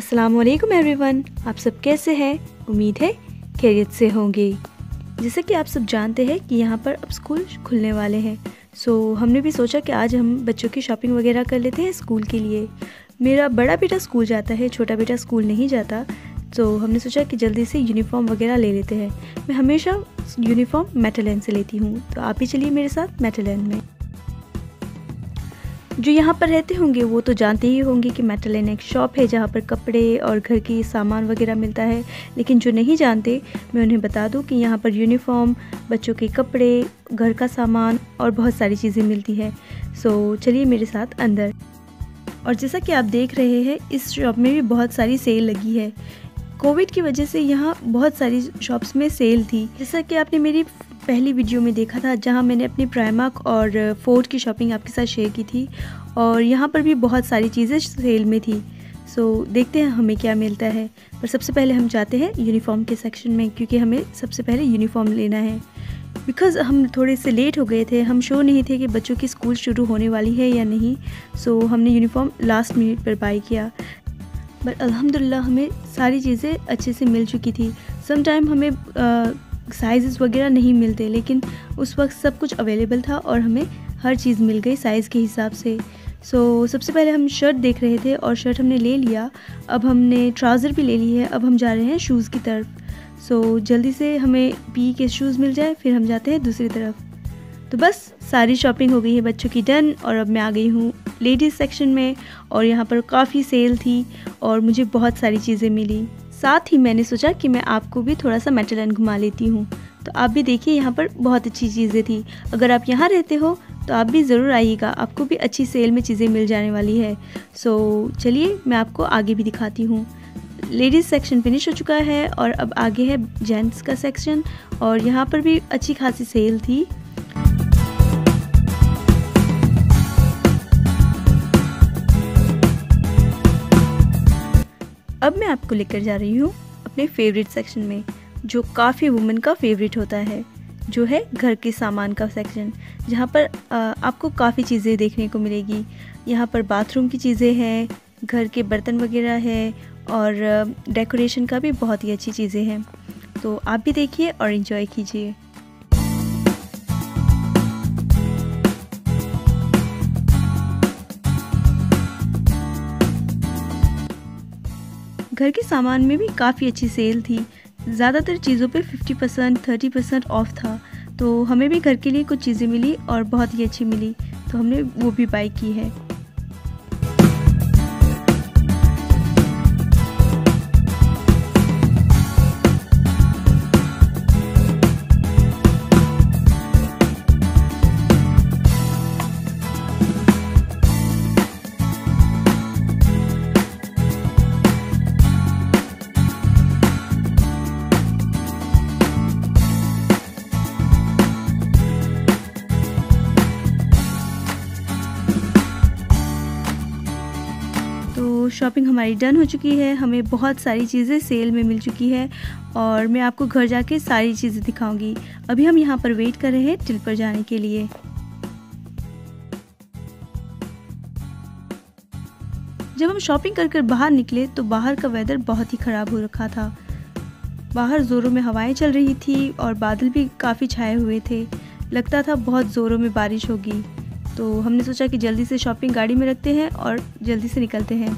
अस्सलामुअलैकुम एवरीवन, आप सब कैसे हैं? उम्मीद है खैरियत से होंगे। जैसा कि आप सब जानते हैं कि यहाँ पर अब स्कूल खुलने वाले हैं, सो हमने भी सोचा कि आज हम बच्चों की शॉपिंग वगैरह कर लेते हैं स्कूल के लिए। मेरा बड़ा बेटा स्कूल जाता है, छोटा बेटा स्कूल नहीं जाता, तो हमने सोचा कि जल्दी से यूनिफॉर्म वगैरह ले लेते हैं। मैं हमेशा यूनिफॉर्म मेटलैंड से लेती हूँ, तो आप भी चलिए मेरे साथ मेटलैंड में। जो यहाँ पर रहते होंगे वो तो जानते ही होंगे कि मेटलैंड एक शॉप है जहाँ पर कपड़े और घर की सामान वगैरह मिलता है। लेकिन जो नहीं जानते, मैं उन्हें बता दूँ कि यहाँ पर यूनिफॉर्म, बच्चों के कपड़े, घर का सामान और बहुत सारी चीज़ें मिलती है। सो चलिए मेरे साथ अंदर। और जैसा कि आप देख रहे हैं, इस शॉप में भी बहुत सारी सेल लगी है। कोविड की वजह से यहाँ बहुत सारी शॉप्स में सेल थी, जैसा कि आपने मेरी पहली वीडियो में देखा था जहाँ मैंने अपनी प्राइमार्क और फोर्ड की शॉपिंग आपके साथ शेयर की थी। और यहाँ पर भी बहुत सारी चीज़ें सेल में थी। सो देखते हैं हमें क्या मिलता है। पर सबसे पहले हम जाते हैं यूनिफॉर्म के सेक्शन में, क्योंकि हमें सबसे पहले यूनिफॉर्म लेना है। बिकॉज़ हम थोड़े से लेट हो गए थे, हम श्योर नहीं थे कि बच्चों की स्कूल शुरू होने वाली है या नहीं। सो हमने यूनिफॉर्म लास्ट मिनट पर बाई किया, बट अल्हम्दुलिल्लाह हमें सारी चीज़ें अच्छे से मिल चुकी थी। सम टाइम हमें साइज़ वगैरह नहीं मिलते, लेकिन उस वक्त सब कुछ अवेलेबल था और हमें हर चीज़ मिल गई साइज़ के हिसाब से। सो सबसे पहले हम शर्ट देख रहे थे और शर्ट हमने ले लिया। अब हमने ट्राउज़र भी ले ली है। अब हम जा रहे हैं शूज़ की तरफ। सो जल्दी से हमें पी के शूज़ मिल जाए, फिर हम जाते हैं दूसरी तरफ। तो बस सारी शॉपिंग हो गई है बच्चों की डन। और अब मैं आ गई हूँ लेडीज़ सेक्शन में, और यहाँ पर काफ़ी सेल थी और मुझे बहुत सारी चीज़ें मिली। साथ ही मैंने सोचा कि मैं आपको भी थोड़ा सा मेटलैंड घुमा लेती हूँ, तो आप भी देखिए यहाँ पर बहुत अच्छी चीज़ें थी। अगर आप यहाँ रहते हो तो आप भी ज़रूर आइएगा, आपको भी अच्छी सेल में चीज़ें मिल जाने वाली है। सो चलिए मैं आपको आगे भी दिखाती हूँ। लेडीज़ सेक्शन फिनिश हो चुका है और अब आगे है जेंट्स का सेक्शन, और यहाँ पर भी अच्छी खासी सेल थी। अब मैं आपको लेकर जा रही हूँ अपने फेवरेट सेक्शन में, जो काफ़ी वुमेन का फेवरेट होता है, जो है घर के सामान का सेक्शन, जहाँ पर आपको काफ़ी चीज़ें देखने को मिलेगी। यहाँ पर बाथरूम की चीज़ें हैं, घर के बर्तन वगैरह है, और डेकोरेशन का भी बहुत ही अच्छी चीज़ें हैं। तो आप भी देखिए और एंजॉय कीजिए। घर के सामान में भी काफ़ी अच्छी सेल थी। ज़्यादातर चीज़ों पे 50% 30% ऑफ था, तो हमें भी घर के लिए कुछ चीज़ें मिली और बहुत ही अच्छी मिली, तो हमने वो भी बाई की है। तो शॉपिंग हमारी डन हो चुकी है, हमें बहुत सारी चीज़ें सेल में मिल चुकी है, और मैं आपको घर जाके सारी चीज़ें दिखाऊंगी। अभी हम यहाँ पर वेट कर रहे हैं टिल पर जाने के लिए। जब हम शॉपिंग कर कर बाहर निकले तो बाहर का वेदर बहुत ही ख़राब हो रखा था। बाहर ज़ोरों में हवाएं चल रही थी और बादल भी काफ़ी छाए हुए थे, लगता था बहुत ज़ोरों में बारिश होगी। तो हमने सोचा कि जल्दी से शॉपिंग गाड़ी में रखते हैं और जल्दी से निकलते हैं।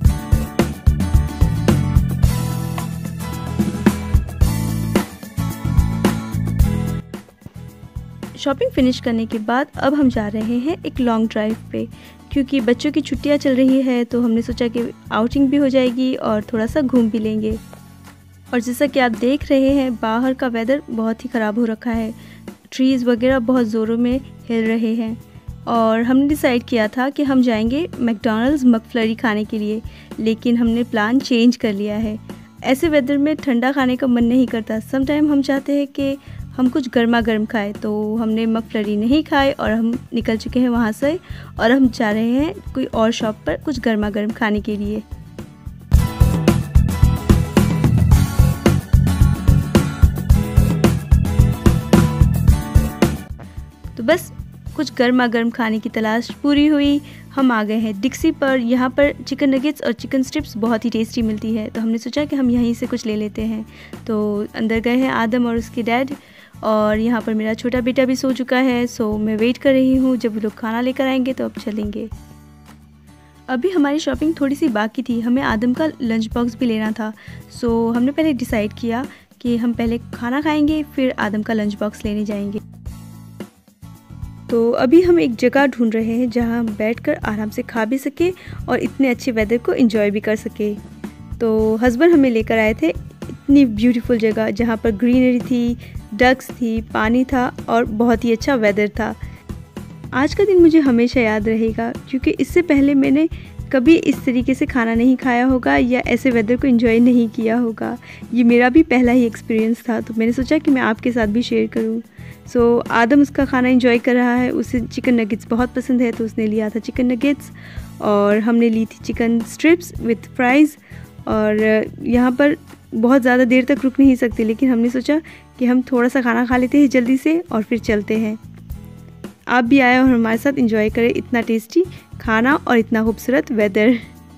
शॉपिंग फिनिश करने के बाद अब हम जा रहे हैं एक लॉन्ग ड्राइव पे, क्योंकि बच्चों की छुट्टियां चल रही है, तो हमने सोचा कि आउटिंग भी हो जाएगी और थोड़ा सा घूम भी लेंगे। और जैसा कि आप देख रहे हैं, बाहर का वेदर बहुत ही ख़राब हो रखा है, ट्रीज़ वगैरह बहुत ज़ोरों में हिल रहे हैं। और हमने डिसाइड किया था कि हम जाएंगे मैकडॉनल्ड्स मकफ्लरी खाने के लिए, लेकिन हमने प्लान चेंज कर लिया है। ऐसे वेदर में ठंडा खाने का मन नहीं करता, सम टाइम हम चाहते हैं कि हम कुछ गर्मा गर्म खाएं, तो हमने मकफ्लरी नहीं खाए और हम निकल चुके हैं वहाँ से, और हम जा रहे हैं कोई और शॉप पर कुछ गर्मा गर्म खाने के लिए। तो बस कुछ गर्मा गर्म खाने की तलाश पूरी हुई, हम आ गए हैं डिक्सी पर। यहाँ पर चिकन नगेट्स और चिकन स्ट्रिप्स बहुत ही टेस्टी मिलती है, तो हमने सोचा कि हम यहीं से कुछ ले लेते हैं। तो अंदर गए हैं आदम और उसके डैड, और यहाँ पर मेरा छोटा बेटा भी सो चुका है। सो मैं वेट कर रही हूँ, जब वो लोग खाना लेकर आएंगे तो अब चलेंगे। अभी हमारी शॉपिंग थोड़ी सी बाकी थी, हमें आदम का लंच बॉक्स भी लेना था। सो हमने पहले डिसाइड किया कि हम पहले खाना खाएंगे, फिर आदम का लंच बॉक्स लेने जाएंगे। तो अभी हम एक जगह ढूंढ रहे हैं जहां हम बैठकर आराम से खा भी सके और इतने अच्छे वेदर को एंजॉय भी कर सके। तो हस्बैंड हमें लेकर आए थे इतनी ब्यूटीफुल जगह जहां पर ग्रीनरी थी, डक्स थी, पानी था और बहुत ही अच्छा वेदर था। आज का दिन मुझे हमेशा याद रहेगा, क्योंकि इससे पहले मैंने कभी इस तरीके से खाना नहीं खाया होगा या ऐसे वेदर को एंजॉय नहीं किया होगा। ये मेरा भी पहला ही एक्सपीरियंस था, तो मैंने सोचा कि मैं आपके साथ भी शेयर करूं। सो आदम उसका खाना एंजॉय कर रहा है, उसे चिकन नगेट्स बहुत पसंद है, तो उसने लिया था चिकन नगेट्स और हमने ली थी चिकन स्ट्रिप्स विथ फ्राइज़। और यहाँ पर बहुत ज़्यादा देर तक रुक नहीं सकते, लेकिन हमने सोचा कि हम थोड़ा सा खाना खा लेते हैं जल्दी से और फिर चलते हैं। आप भी आए और हमारे साथ एंजॉय करें इतना टेस्टी खाना और इतना खूबसूरत वेदर।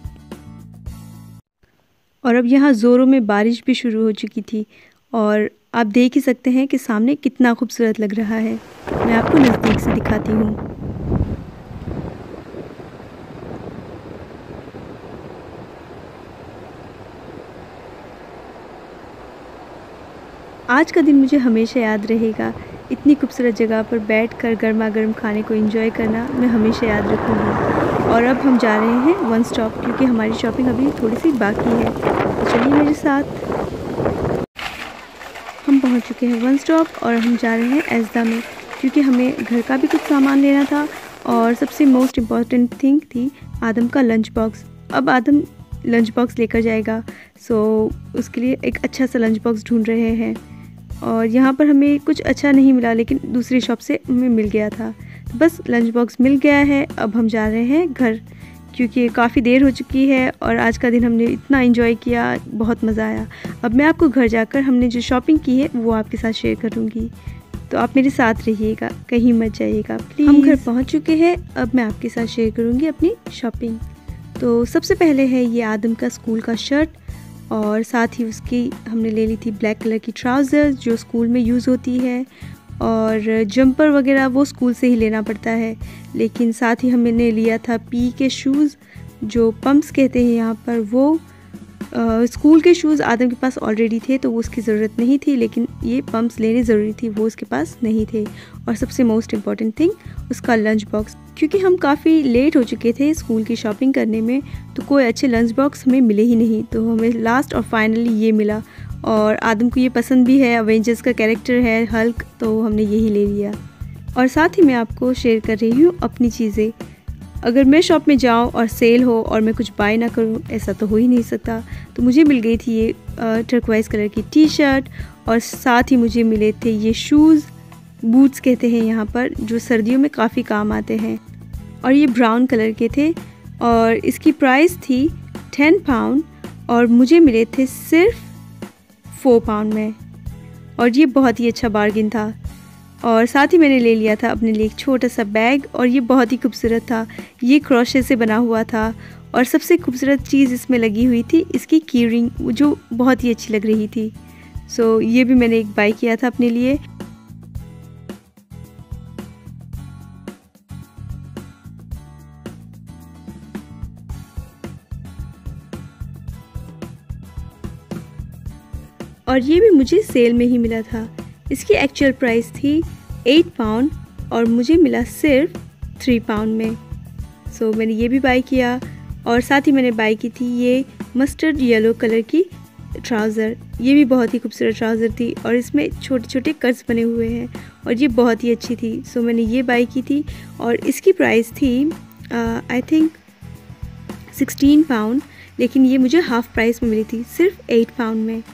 और अब यहाँ ज़ोरों में बारिश भी शुरू हो चुकी थी और आप देख ही सकते हैं कि सामने कितना खूबसूरत लग रहा है। मैं आपको नज़दीक से दिखाती हूँ। आज का दिन मुझे हमेशा याद रहेगा। इतनी खूबसूरत जगह पर बैठकर गर्मा गर्म खाने को एंजॉय करना मैं हमेशा याद रखूँगी। और अब हम जा रहे हैं वन स्टॉप, क्योंकि हमारी शॉपिंग अभी थोड़ी सी बाकी है। तो चलिए मेरे साथ। हम पहुंच चुके हैं वन स्टॉप और हम जा रहे हैं एज़दा में, क्योंकि हमें घर का भी कुछ सामान लेना था और सबसे मोस्ट इम्पॉर्टेंट थिंग थी आदम का लंच बॉक्स। अब आदम लंच बॉक्स लेकर जाएगा, सो उसके लिए एक अच्छा सा लंच बॉक्स ढूंढ रहे हैं। और यहाँ पर हमें कुछ अच्छा नहीं मिला, लेकिन दूसरी शॉप से हमें मिल गया था। तो बस लंच बॉक्स मिल गया है। अब हम जा रहे हैं घर, क्योंकि काफ़ी देर हो चुकी है और आज का दिन हमने इतना एंजॉय किया, बहुत मज़ा आया। अब मैं आपको घर जाकर हमने जो शॉपिंग की है वो आपके साथ शेयर करूँगी, तो आप मेरे साथ रहिएगा, कहीं मत जाइएगा प्लीज़। हम घर पहुँच चुके हैं, अब मैं आपके साथ शेयर करूँगी अपनी शॉपिंग। तो सबसे पहले है ये आदम का स्कूल का शर्ट, और साथ ही उसकी हमने ले ली थी ब्लैक कलर की ट्राउज़र्स जो स्कूल में यूज़ होती है, और जंपर वगैरह वो स्कूल से ही लेना पड़ता है। लेकिन साथ ही हमने लिया था पी के शूज़ जो पम्प्स कहते हैं यहाँ पर, वो स्कूल के शूज़ आदम के पास ऑलरेडी थे तो वो उसकी ज़रूरत नहीं थी, लेकिन ये पम्प्स लेने ज़रूरी थी, वो उसके पास नहीं थे। और सबसे मोस्ट इम्पॉर्टेंट थिंग उसका लंच बॉक्स, क्योंकि हम काफ़ी लेट हो चुके थे स्कूल की शॉपिंग करने में, तो कोई अच्छे लंच बॉक्स हमें मिले ही नहीं। तो हमें लास्ट और फाइनली ये मिला, और आदम को ये पसंद भी है, अवेंजर्स का कैरेक्टर है हल्क, तो हमने यही ले लिया। और साथ ही मैं आपको शेयर कर रही हूँ अपनी चीज़ें। अगर मैं शॉप में जाऊँ और सेल हो और मैं कुछ बाय ना करूँ, ऐसा तो हो ही नहीं सकता। तो मुझे मिल गई थी ये टर्कवाइज कलर की टी शर्ट, और साथ ही मुझे मिले थे ये शूज़, बूट्स कहते हैं यहाँ पर, जो सर्दियों में काफ़ी काम आते हैं। और ये ब्राउन कलर के थे और इसकी प्राइस थी 10 पाउंड और मुझे मिले थे सिर्फ 4 पाउंड में, और ये बहुत ही अच्छा बार्गिन था। और साथ ही मैंने ले लिया था अपने लिए एक छोटा सा बैग, और ये बहुत ही खूबसूरत था, ये क्रोशे से बना हुआ था। और सबसे खूबसूरत चीज़ इसमें लगी हुई थी इसकी की रिंग, जो बहुत ही अच्छी लग रही थी। सो ये भी मैंने एक बाय किया था अपने लिए। और ये भी मुझे सेल में ही मिला था। इसकी एक्चुअल प्राइस थी 8 पाउंड और मुझे मिला सिर्फ 3 पाउंड में। सो मैंने ये भी बाय किया, और साथ ही मैंने बाय की थी ये मस्टर्ड येलो कलर की ट्राउज़र। ये भी बहुत ही खूबसूरत ट्राउज़र थी और इसमें छोटे छोटे कट्स बने हुए हैं, और ये बहुत ही अच्छी थी। सो मैंने ये बाय की थी, और इसकी प्राइस थी आई थिंक 16 पाउंड, लेकिन ये मुझे हाफ़ प्राइस में मिली थी, सिर्फ 8 पाउंड में।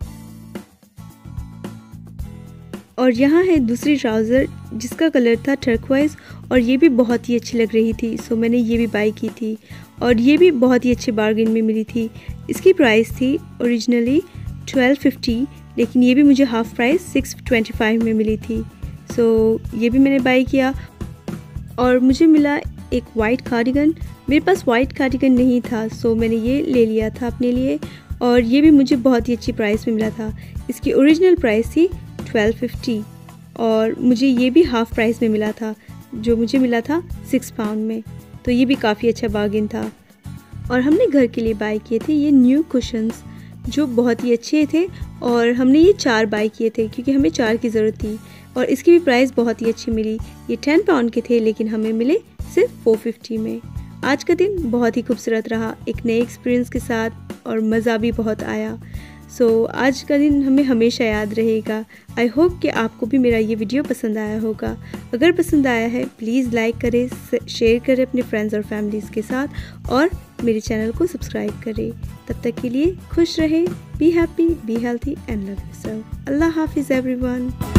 और यहाँ है दूसरी ट्राउज़र जिसका कलर था टर्कवाइज, और ये भी बहुत ही अच्छी लग रही थी। सो मैंने ये भी बाय की थी, और ये भी बहुत ही अच्छे बार्गेन में मिली थी। इसकी प्राइस थी ओरिजिनली 1250, लेकिन ये भी मुझे हाफ़ प्राइस 625 में मिली थी। सो ये भी मैंने बाय किया। और मुझे मिला एक वाइट कार्डिगन। मेरे पास वाइट कार्डिगन नहीं था, सो मैंने ये ले लिया था अपने लिए, और ये भी मुझे बहुत ही अच्छी प्राइस में मिला था। इसकी ओरिजिनल प्राइस थी 1250 और मुझे ये भी हाफ़ प्राइस में मिला था, जो मुझे मिला था 6 पाउंड में। तो ये भी काफ़ी अच्छा बार्गेन था। और हमने घर के लिए बाय किए थे ये न्यू कुशन्स, जो बहुत ही अच्छे थे, और हमने ये 4 बाय किए थे क्योंकि हमें 4 की ज़रूरत थी, और इसकी भी प्राइस बहुत ही अच्छी मिली। ये 10 पाउंड के थे लेकिन हमें मिले सिर्फ 450 में। आज का दिन बहुत ही खूबसूरत रहा, एक नए एक्सपीरियंस के साथ, और मज़ा भी बहुत आया। सो आज का दिन हमें हमेशा याद रहेगा। आई होप कि आपको भी मेरा ये वीडियो पसंद आया होगा। अगर पसंद आया है प्लीज़ लाइक करें, शेयर करें अपने फ्रेंड्स और फैमिलीज़ के साथ, और मेरे चैनल को सब्सक्राइब करें। तब तक के लिए खुश रहें, be happy, be healthy and love yourself. अल्लाह हाफिज़ एवरीवन।